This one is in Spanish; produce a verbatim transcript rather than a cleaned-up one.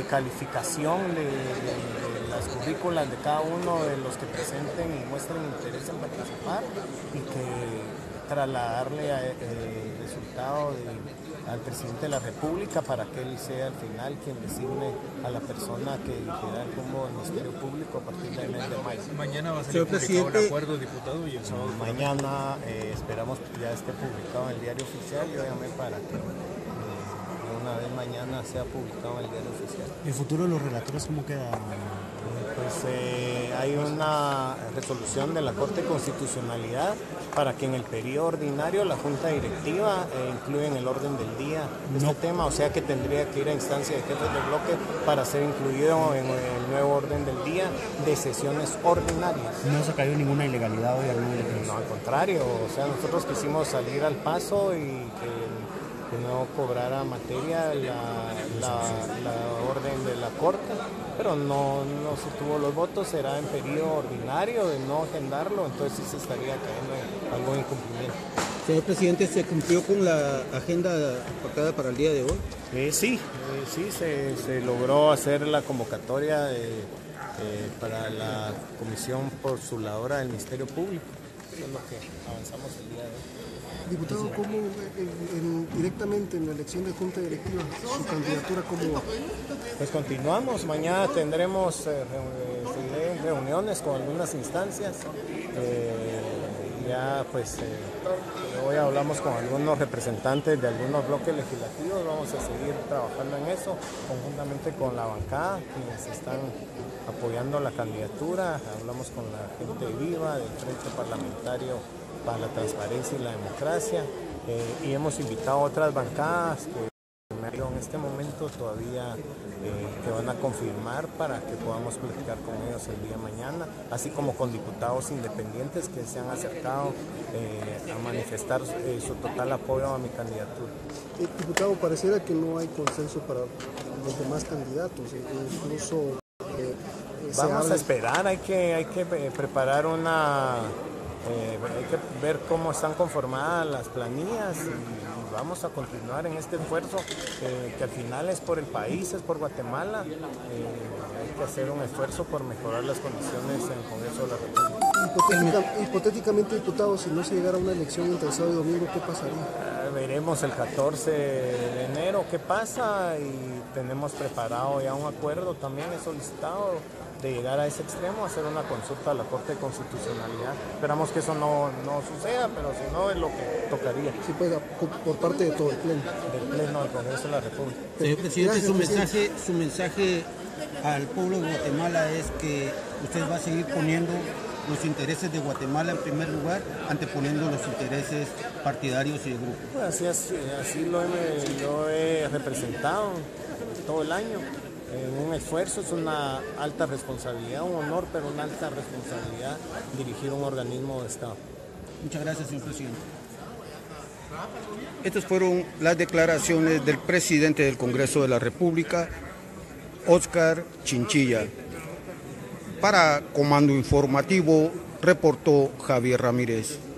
calificación de, de, de las currículas de cada uno de los que presenten y muestren interés en participar, y que trasladarle a, eh, el resultado de, al presidente de la República para que él sea al final quien designe a la persona que dirigirá el rumbo del Ministerio Público a partir del mes de mayo. Mañana va a ser publicado el acuerdo, diputado, y el sábado. Mañana eh, esperamos que ya esté publicado en el diario oficial. Yo llamé para que eh, una vez mañana sea publicado en el diario oficial. ¿El futuro de los relatores cómo queda? Pues eh, hay una resolución de la Corte de Constitucionalidad para que en el periodo ordinario la Junta Directiva eh, incluya en el orden del día este no. tema, o sea que tendría que ir a instancia de jefes de bloque para ser incluido en el nuevo orden del día de sesiones ordinarias. ¿No se ha caído ninguna ilegalidad hoy? No, al contrario, o sea, nosotros quisimos salir al paso y que que no cobrara materia la, la, la orden de la Corte, pero no, no se tuvo los votos, será en periodo ordinario de no agendarlo, entonces sí se estaría cayendo en algún incumplimiento. Señor presidente, ¿se cumplió con la agenda pactada para el día de hoy? Eh, sí, eh, sí, se, se logró hacer la convocatoria de, eh, para la Comisión Postuladora del Ministerio Público. Eso es lo que avanzamos el día de hoy. Diputado, ¿cómo en, en, directamente en la elección de Junta Directiva, su candidatura cómo va? Pues continuamos, mañana tendremos eh, reun reuniones con algunas instancias, eh, ya pues eh, hoy hablamos con algunos representantes de algunos bloques legislativos, vamos a seguir trabajando en eso, conjuntamente con la bancada, quienes están apoyando la candidatura, hablamos con la gente viva del Frente Parlamentario para la Transparencia y la Democracia, eh, y hemos invitado a otras bancadas que en este momento todavía eh, que van a confirmar para que podamos platicar con ellos el día de mañana, así como con diputados independientes que se han acercado eh, a manifestar eh, su total apoyo a mi candidatura. Eh, diputado, pareciera que no hay consenso para los demás candidatos, incluso eh, vamos habla... a esperar, hay que, hay que preparar una... Eh, hay que ver cómo están conformadas las planillas y vamos a continuar en este esfuerzo eh, que al final es por el país, es por Guatemala. Eh, hay que hacer un esfuerzo por mejorar las condiciones en el Congreso de la República. Hipotética, hipotéticamente, diputado, si no se llegara a una elección entre sábado y domingo, ¿qué pasaría? Eh, veremos el catorce de enero qué pasa y tenemos preparado ya un acuerdo, también he solicitado de llegar a ese extremo, hacer una consulta a la Corte de Constitucionalidad. Esperamos que eso no, no suceda, pero si no es lo que tocaría. Sí, pues, por parte de todo el Pleno. Del Pleno del Congreso de la República. Señor presidente, Gracias, su presidente. mensaje, su mensaje al pueblo de Guatemala es que usted va a seguir poniendo los intereses de Guatemala en primer lugar, anteponiendo los intereses partidarios y de grupo. Pues así, así, así lo, he, lo he representado todo el año. En un esfuerzo, es una alta responsabilidad, un honor, pero una alta responsabilidad dirigir un organismo de Estado. Muchas gracias, señor presidente. Estas fueron las declaraciones del presidente del Congreso de la República, Óscar Chinchilla. Para Comando Informativo, reportó Javier Ramírez.